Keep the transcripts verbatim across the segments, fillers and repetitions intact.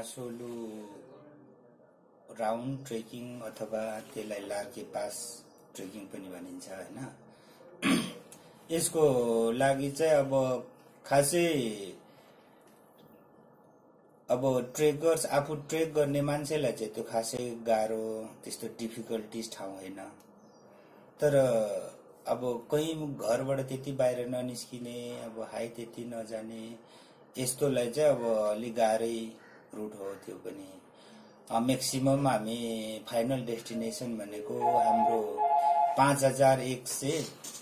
मानासोलु round trekking अथवा त्यसलाई Larke pass trekking पनि भनिन्छ हैन। यसको लागि चाहिँ अब खासै अब ट्रेकर्स आफू ट्रेक गर्ने मान्छेलाई चाहिँ त्यो खासै गाह्रो त्यस्तो डिफिकल्टिज ठाउँ होइन। तर अब कहीँ घरबाट त्यति बाहिर ननिस्किने अब हाई त्यति नजाने यस्तोलाई चाहिँ अब अलि गाह्रै रुट हो त्यो पनि। मैक्सिमम हामी फाइनल डेस्टिनेसन भनेको हाम्रो पाँच हजार एक सय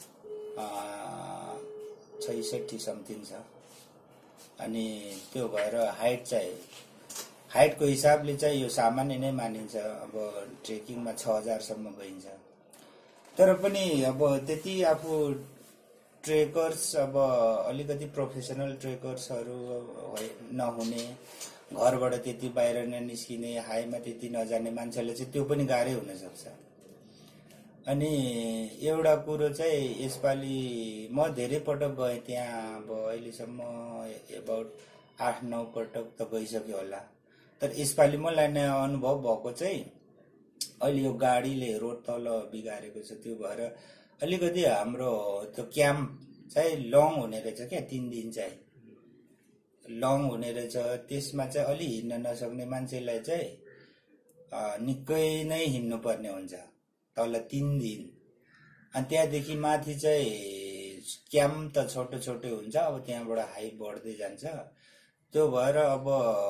छैसठी समथिङ छ। अनि त्यो भएर हाइट चाहिँ हाइटको हिसाबले चाहिँ यो सामान्य नै मानिन्छ। अब ट्रेकिङमा छ हजारसम्म गइन्छ। तर पनि अब त्यति आफू ट्रेकर्स अब अलिकति प्रोफेसनल ट्रेकर्सहरू नहुने, घरबाट त्यति बाहिर ननिस्किने, हाईमा त्यति नजाने मान्छेले चाहिँ त्यो पनि गाह्रै हुन सक्छ। अनि एउटा कुरो चाहिँ यसपालि म धेरै पटक गएँ त्यहाँ। अब अहिलेसम्म एबाउट आठ नौ पटक त गइसक्यो होला। तर यसपालि मलाई नयाँ अनुभव भएको चाहिँ अहिले यो गाडीले रोड तल बिगारेको छ। त्यो भएर अलिकति हाम्रो त्यो क्याम्प चाहिँ लङ हुने रहेछ क्या, तीन दिन चाहिँ लङ हुने रहेछ। त्यसमा चाहिँ अलि हिँड्न नसक्ने मान्छेलाई चाहिँ निकै नै हिँड्नु पर्ने हुन्छ तल तीन दिन। अनि त्यहाँदेखि माथि चाहिँ क्याम्प त छोटो छोटो हुन्छ, अब त्यहाँबाट हाई बढ्दै जान्छ। त्यो भएर अब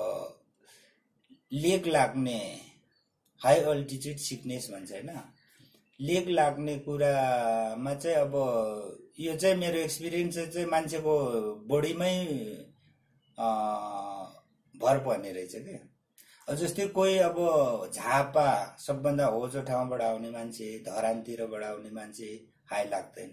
लेग लाग्ने हाई अल्टिट्युड सिकनेस भन्छ हैन, लेग लाग्ने कुरामा चाहिँ अब यो चाहिँ मेरो एक्सपिरियन्स चाहिँ मान्छेको बडीमै भर पर्ने रहेछ क्या। जस्तै कोही अब झापा सबभन्दा होचो ठाउँबाट आउने मान्छे, धरानतिरबाट आउने मान्छे हाई लाग्दैन।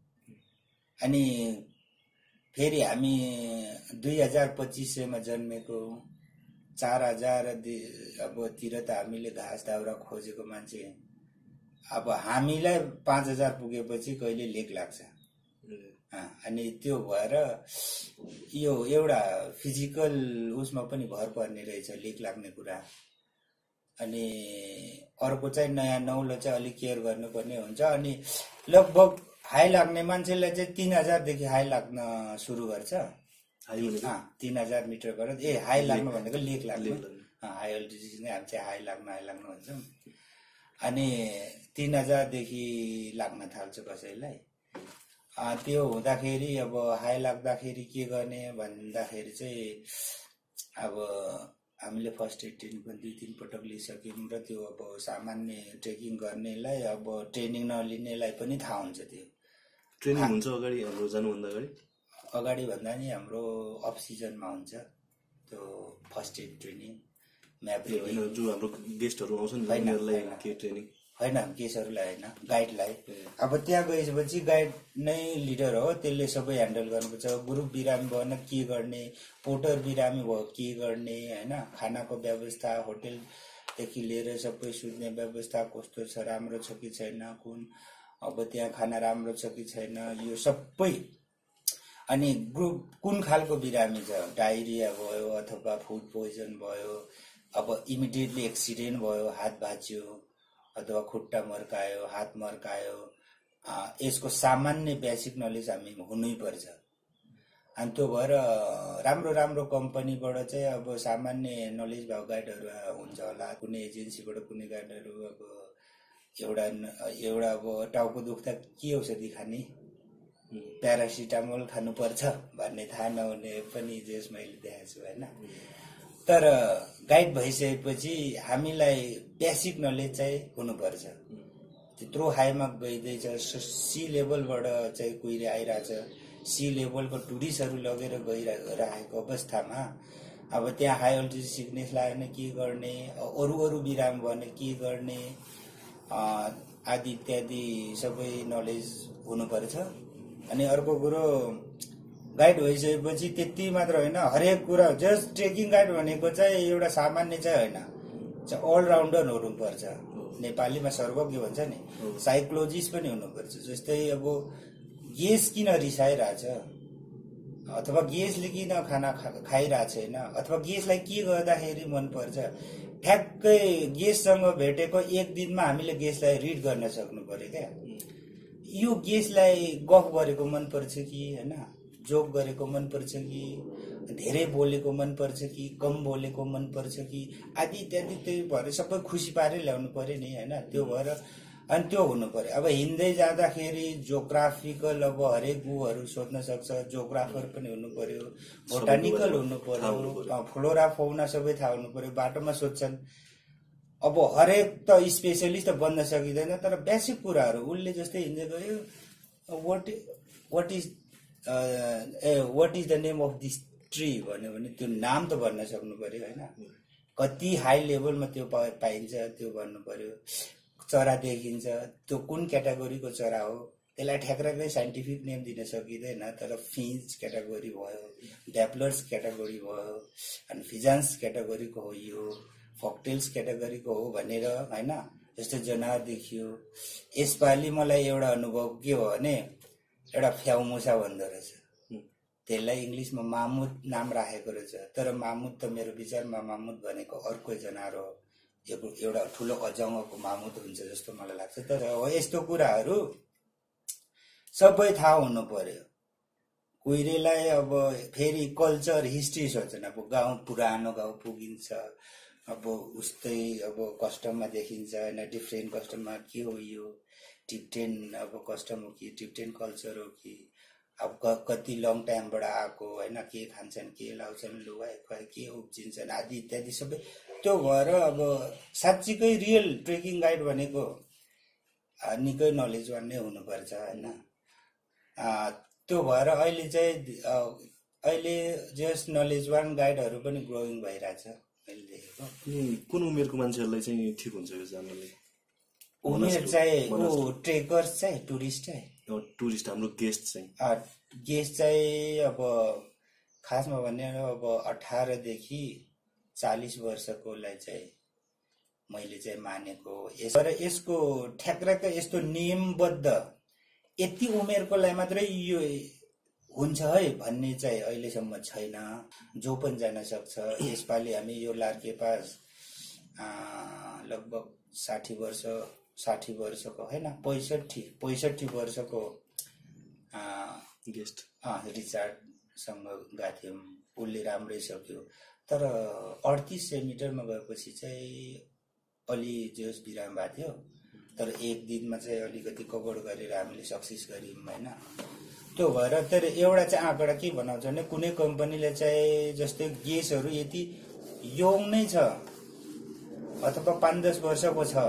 अनि फेरि हामी दुई हजार पच्चिस सयमा जन्मेको, चार हजार अब तिर त हामीले घाँस दाउरा खोजेको मान्छे, अब हामीलाई पाँच हजार पुगेपछि कहिले लेग लाग्छ। अनि त्यो भएर यो एउटा फिजिकल उसमा पनि भर पर्ने रहेछ लेग लाग्ने कुरा। अनि अर्को चाहिँ नयाँ नौलो चाहिँ अलिक केयर गर्नुपर्ने हुन्छ। अनि लगभग हाई लाग्ने मान्छेलाई चाहिँ तीन हजारदेखि हाई लाग्न सुरु गर्छ। तीन हजार मिटरबाट ए हाई लाग्नु भनेको लेग लाग्नु, हाई अल्टिट्युड नै हामी चाहिँ हाई लाग्नु हाई लाग्नु भन्छौँ। अनि तीन हजारदेखि लाग्न थाल्छ कसैलाई। त्यो हुँदाखेरि अब हाई लाग्दाखेरि के गर्ने भन्दाखेरि चाहिँ अब हामीले फर्स्ट एड ट्रेनिङ पनि दुई तिन पटक लिइसक्यौँ र त्यो अब सामान्य ट्रेकिङ गर्नेलाई अब ट्रेनिङ नलिनेलाई पनि थाहा हुन्छ। त्यो ट्रेनिङ हुन्छ अगाडि हाम्रो जानुभन्दा अगाडि अगाडि भन्दा नि हाम्रो अफ सिजनमा हुन्छ त्यो फर्स्ट एड ट्रेनिङ। म्याप जो हाम्रो गेस्टहरू आउँछन् उनीहरूलाई के ट्रेनिङ होइन, केसहरूलाई होइन, गाइडलाई। अब त्यहाँ गएपछि गाइड नै लिडर हो, त्यसले सबै ह्यान्डल गर्नुपर्छ। ग्रुप बिरामी भएन के गर्ने, पोर्टर बिरामी भयो के गर्ने होइन, खानाको व्यवस्था, होटेलदेखि लिएर सबै सुत्ने व्यवस्था कस्तो छ, राम्रो छ कि छैन, कुन अब त्यहाँ खाना राम्रो छ कि छैन, यो सबै। अनि ग्रुप कुन खालको बिरामी छ, डायरिया भयो अथवा फुड पोइजन भयो, अब इमिडिएटली एक्सिडेन्ट भयो, हात भाँच्यो अथवा खुट्टा मर्कायो, हात मर्कायो, यसको सामान्य बेसिक नलेज हामी हुनै पर्छ। अनि त्यो भएर राम्रो राम्रो कम्पनीबाट चाहिँ अब सामान्य नलेज भएको गाइडहरू हुन्छ होला, कुनै एजेन्सीबाट कुनै गाइडहरू अब एउटा एउटा अब टाउको दुख्दा के औषधि खाने, प्यारासिटामोल खानुपर्छ भन्ने थाहा नहुने पनि जेस मैले देखेको छु होइन। तर गाइड भइसकेपछि हामीलाई बेसिक नलेज चाहिँ हुनुपर्छ। त्यत्रो हाईमा गइँदैछ, सी लेभलबाट चाहिँ कुहिरे आइरहेछ, सी लेभलको टुरिस्टहरू लगेर गइरहेको अवस्थामा अब त्यहाँ हाई अल्टिट्युड सिकनेस लाग्यो भने के गर्ने, अरू अरू बिरामी भयो भने के गर्ने आदि इत्यादि सबै नलेज हुनुपर्छ। अनि अर्को कुरो गाइड भइसकेपछि त्यति मात्र होइन, हरेक कुरा जस्ट ट्रेकिङ गाइड भनेको चाहिँ एउटा सामान्य चाहिँ होइन, अलराउन्डर हुनुपर्छ। नेपालीमा सर्वज्ञ भन्छ नि, साइकोलोजिस्ट पनि हुनुपर्छ। जस्तै अब गेस किन रिसाइरहेछ, अथवा गेस्टले किन खाना खाइरहेको छैन अथवा गेस्टलाई के गर्दाखेरि मनपर्छ ठ्याक्कै गेस्टसँग भेटेको एक दिनमा हामीले गेस्टलाई रिड गर्न सक्नु पर्यो क्या यो गेस्टलाई गफ गरेको मनपर्छ कि होइन जोक गरेको मनपर्छ कि धेरै बोलेको मनपर्छ कि कम बोलेको मनपर्छ कि आदि इत्यादि त्यही भएर सबै खुसी पारेर ल्याउनु पर्यो नि होइन त्यो भएर अनि त्यो हुनु पर्यो अब हिँड्दै जाँदाखेरि जोग्राफिकल अब हरेक ऊहरू सोध्न सक्छ जोग्राफर पनि हुनु पर्यो बोटानिकल हुनु पर्यो फ्लोरा फौना सबै थाहा हुनु पर्यो बाटोमा सोध्छन् अब हरेक त स्पेशलिस्ट त बन्न सकिँदैन तर बेसिक कुराहरू उसले जस्तै हिँड्दै गयो what what is what is the name of this tree भन्यो भने त्यो नाम त भन्न सक्नु पर्यो होइन कति हाई लेभलमा त्यो पाइन्छ त्यो भन्नु पर्यो चरा देखिन्छ त्यो कुन क्याटेगोरीको चरा हो त्यसलाई ठ्याक्कै साइन्टिफिक नेम दिन सकिँदैन तर फिन्च क्याटेगोरी भयो ड्याप्लर्स क्याटेगोरी भयो अनि फिजान्स क्याटेगोरीको हो यो फकटेल्स क्याटेगोरीको हो भनेर होइन जस्तै जनावर देखियो यसपालि मलाई एउटा अनुभव के हो भने एउटा फ्याउमुसा भन्दो रहेछ त्यसलाई इङ्ग्लिसमा मामुद नाम राखेको रहेछ तर मामुद त मेरो विचारमा मामुद भनेको अर्कै जनावर हो एउटा ठुलो अजङ्गको मामुद हुन्छ जस्तो मलाई लाग्छ तर हो यस्तो कुराहरू सबै थाहा हुनु पर्यो कुहिरेलाई अब फेरि कल्चर हिस्ट्री सोध्छन् अब गाउँ पुरानो गाउँ पुगिन्छ अब उस्तै अब कस्टममा देखिन्छ होइन डिफ्रेन्ट कस्टममा के हो यो टिप्टेन अब कस्टम हो कि टिप्टेन कल्चर हो कि अब कति लङ टाइमबाट आएको होइन के खान्छन् के लाउँछन् लुगा के उब्जिन्छन् आदि इत्यादि सबै त्यो भएर अब साँच्चीकै रियल ट्रेकिङ गाइड भनेको निकै नलेजवान नै हुनुपर्छ होइन त्यो भएर अहिले चाहिँ अहिले जस नलेजवान गाइडहरू पनि ग्रोइङ भइरहेछ मैले देखेको कुन उमेरको मान्छेहरूलाई चाहिँ ठिक हुन्छ यो जानले उमेर चाहिँ ऊ ट्रेकर्स चाहिँ टुरिस्ट चाहिँ टुरिस्ट हाम्रो गेस्ट चाहिँ गेस्ट चाहिँ अब खासमा भने अब अठारदेखि चालिस वर्षकोलाई चाहिँ मैले चाहिँ मानेको तर यसको ठ्याक्क यस्तो नियमबद्ध यति उमेरकोलाई मात्रै यो हुन्छ है भन्ने चाहिँ अहिलेसम्म छैन जो पनि जान सक्छ यसपालि हामी यो लार्के पास लगभग साठी वर्ष साठी वर्षको होइन पैँसठी पैँसठी वर्षको गेस्ट रिचार्डसँग गएको थियौँ उसले राम्रै सक्यो तर अडतिस सय मिटरमा गएपछि चाहिँ अलि जोस बिराम भएको थियो तर एक दिनमा चाहिँ अलिकति कभर गरेर हामीले सक्सेस गऱ्यौँ होइन त्यो भएर तर एउटा चाहिँ आँकडा के बनाउँछ भने कुनै कम्पनीले चाहिँ जस्तै गेसहरू यति यङ नै छ अथवा पाँच दस वर्षको छ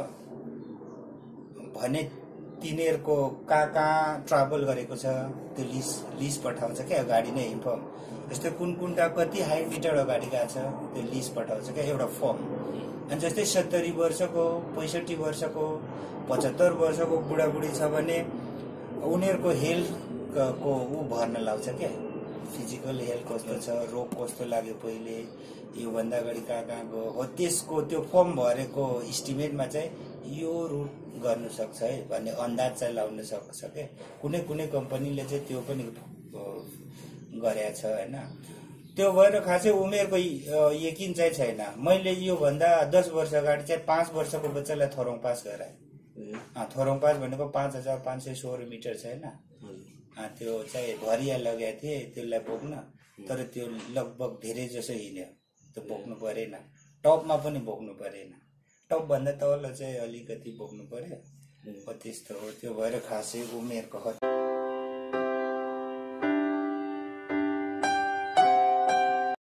भने तिनीहरूको कहाँ कहाँ ट्राभल गरेको छ त्यो लिस्ट लिस्ट पठाउँछ क्या गाडी नै इन्फर्म जस्तै कुन कुनका कति हाई मिटर अगाडि गएको छ त्यो लिस्ट पठाउँछ क्या एउटा फर्म अनि जस्तै सत्तरी वर्षको पैँसठी वर्षको पचहत्तर वर्षको बुढाबुढी छ भने उनीहरूको हेल्थको ऊ भर्न लाउँछ क्या फिजिकल हेल्थ कस्तो छ रोग कस्तो लाग्यो पहिले योभन्दा अगाडि कहाँ कहाँ गयो हो त्यसको त्यो फर्म भरेको इस्टिमेटमा चाहिँ यो रुट गर्नु सक्छ है भन्ने अन्दाज चाहिँ लाउन सक्छ क्या कुनै कुनै कम्पनीले चाहिँ त्यो पनि गरेको छ होइन त्यो भएर खासै उमेरको यकिन चाहिँ छैन मैले योभन्दा दस वर्ष अगाडि चाहिँ पाँच वर्षको बच्चालाई थोरङ पास गराएँ थोरङ पास भनेको पाँच हजार पाँच सय सोह्र मिटर छ होइन त्यो चाहिँ भरिया लगाएको थिएँ त्यसलाई बोक्न तर त्यो लगभग धेरै जसो हिँड्यो त्यो बोक्नु परेन टपमा पनि बोक्नु परेन टपभन्दा तल चाहिँ अलिकति बोक्नु पर्यो त्यस्तो हो त्यो भएर खासै उमेरको